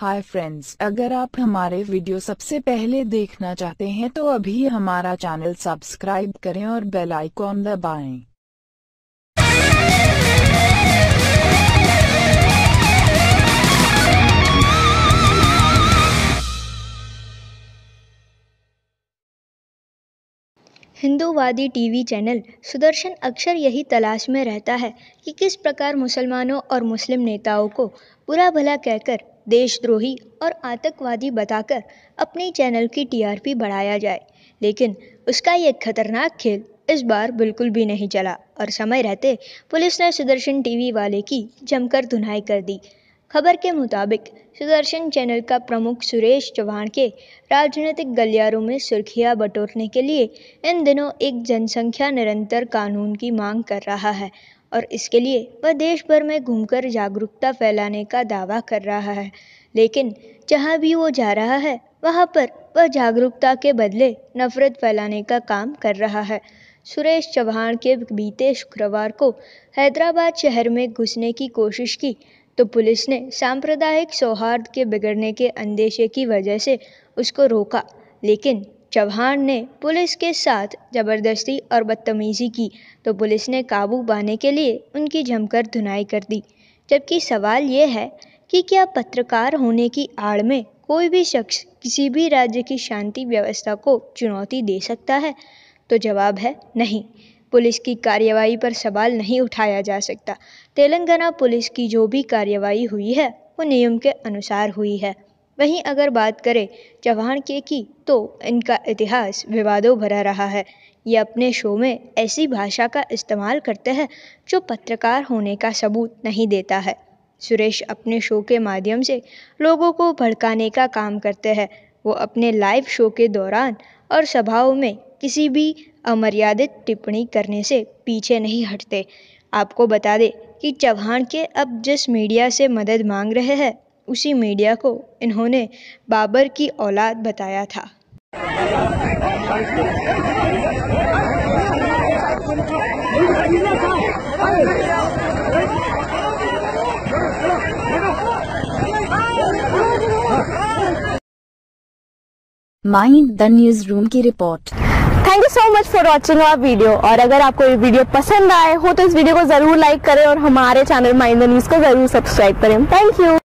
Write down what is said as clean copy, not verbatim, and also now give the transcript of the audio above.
Hi friends, अगर आप हमारे वीडियो सबसे पहले देखना चाहते हैं तो अभी हमारा चैनल सब्सक्राइब करें और बेल आइकॉन दबाएं। हिंदूवादी टीवी चैनल सुदर्शन अक्सर यही तलाश में रहता है कि किस प्रकार मुसलमानों और मुस्लिम नेताओं को बुरा भला कहकर, देशद्रोही और आतंकवादी बताकर अपने चैनल की टीआरपी बढ़ाया जाए। लेकिन उसका ये खतरनाक खेल इस बार बिल्कुल भी नहीं चला और समय रहते पुलिस ने सुदर्शन टीवी वाले की जमकर धुनाई कर दी। खबर के मुताबिक सुदर्शन चैनल का प्रमुख सुरेश चौहान के राजनीतिक गलियारों में सुर्खियां बटोरने के लिए इन दिनों एक जनसंख्या निरंतर कानून की मांग कर रहा है और इसके लिए वह देश भर में घूमकर जागरूकता फैलाने का दावा कर रहा है। लेकिन जहां भी वो जा रहा है वहां पर वह जागरूकता के बदले नफरत फैलाने का काम कर रहा है। सुरेश चौहान के बीते शुक्रवार को हैदराबाद शहर में घुसने की कोशिश की तो पुलिस ने सांप्रदायिक सौहार्द के बिगड़ने के अंदेशे की वजह से उसको रोका। लेकिन चौहान ने पुलिस के साथ जबरदस्ती और बदतमीजी की तो पुलिस ने काबू पाने के लिए उनकी जमकर धुनाई कर दी। जबकि सवाल ये है कि क्या पत्रकार होने की आड़ में कोई भी शख्स किसी भी राज्य की शांति व्यवस्था को चुनौती दे सकता है? तो जवाब है नहीं। पुलिस की कार्रवाई पर सवाल नहीं उठाया जा सकता। तेलंगाना पुलिस की जो भी कार्रवाई हुई है वो नियम के अनुसार हुई है। वहीं अगर बात करें चौहान के की तो इनका इतिहास विवादों भरा रहा है। ये अपने शो में ऐसी भाषा का इस्तेमाल करते हैं जो पत्रकार होने का सबूत नहीं देता है। सुरेश अपने शो के माध्यम से लोगों को भड़काने का काम करते हैं। वो अपने लाइव शो के दौरान और सभाओं में किसी भी अमर्यादित टिप्पणी करने से पीछे नहीं हटते। आपको बता दें कि चौहान के अब जिस मीडिया से मदद मांग रहे हैं उसी मीडिया को इन्होंने बाबर की औलाद बताया था। माइंड द न्यूज रूम की रिपोर्ट। Thank you so much for watching our video. और अगर आपको ये वीडियो पसंद आए हो तो इस वीडियो को जरूर लाइक करें और हमारे चैनल माइंड द न्यूज को जरूर सब्सक्राइब करें। Thank you.